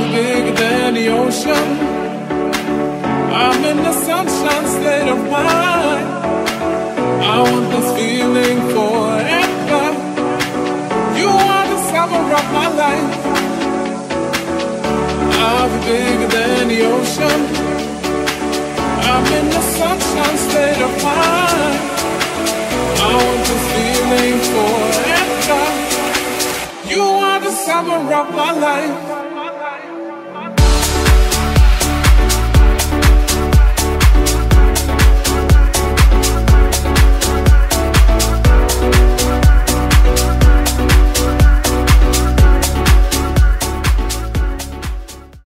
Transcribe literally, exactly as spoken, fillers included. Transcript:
bigger than the ocean. I'm in the sunshine state of mind. I want this feeling forever. You are the summer of my life. I'll be bigger than the ocean. I'm in the sunshine state of mind. I want this feeling forever. You are the summer of my life.